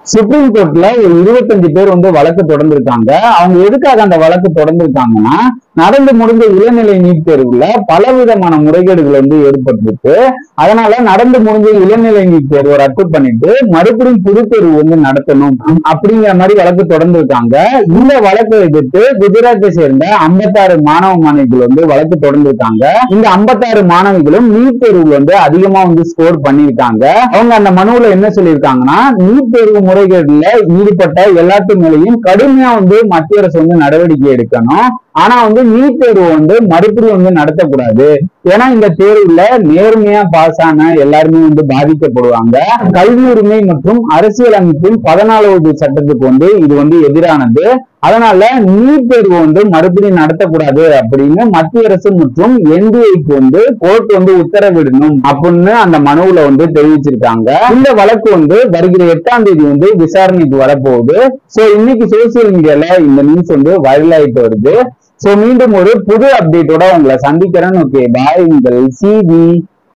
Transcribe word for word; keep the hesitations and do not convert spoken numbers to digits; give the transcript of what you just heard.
Supreme கோர்ட்ல ஒரு இருபத்தஞ்சு பேர் வந்து வழக்கு தொடர்ந்திருக்காங்க. அவங்க எதுக்காக அந்த வழக்கு தொடர்ந்திருக்காங்கன்னா, நடந்து முடிந்த இளநிலை நீட் தேர்வுல பலவிதமான முறைகேடுகள் வந்து ஏற்பட்டிருக்கு. அதனால நடந்து முடிஞ்ச இளநிலை நீட் தேர்வை ரத்து பண்ணிட்டு மறுபடியும் புது தேர்வு வந்து நடத்தணும் அப்படிங்கிற மாதிரி வழக்கு தொடர்ந்திருக்காங்க. இந்த வழக்கை எதிர்த்து குஜராத்தை சேர்ந்த ஐம்பத்தாறு மாணவ மாணவிகள் வந்து வழக்கு தொடர்ந்திருக்காங்க. இந்த ஐம்பத்தாறு மாணவிகளும் நீட் தேர்வுல வந்து அதிகமா வந்து ஸ்கோர் பண்ணியிருக்காங்க. அவங்க அந்த மனுவுல என்ன சொல்லியிருக்காங்கன்னா, நீட் தேர்வு முறைகேடுல ஈடுபட்ட எல்லாத்து மேலையும் கடுமையா வந்து மத்திய அரசு வந்து நடவடிக்கை எடுக்கணும். ஆனா வந்து நீட் தேர்வு வந்து மறுபடியும் வந்து நடத்தக்கூடாது. ஏன்னா இந்த தேர்வுல நேர்மையா பாஸ் ஆன எல்லாருமே வந்து பாதிக்கப்படுவாங்க. கல்வி உரிமை மற்றும் அரசியல் அமைப்பின் பதினாலாவது சட்டத்துக்கு வந்து இது வந்து எதிரானது. அதனால நீட் தேர்வு வந்து மறுபடியும் நடத்தக்கூடாது அப்படின்னு மத்திய அரசு மற்றும் என்டிஏக்கு வந்து கோர்ட் வந்து உத்தரவிடணும் அப்படின்னு அந்த மனுவுல வந்து தெரிவிச்சிருக்காங்க. இந்த வழக்கு வந்து வருகிற எட்டாம் தேதி வந்து விசாரணைக்கு வரப்போகுது. சோ இன்னைக்கு சோசியல் மீடியால இந்த நியூஸ் வந்து வைரல் ஆயிட்டு வருது. சோ மீண்டும் ஒரு புது அப்டேட்டோட உங்களை சந்திக்கிறேன். ஓகே பாய், உங்கள் சிவி.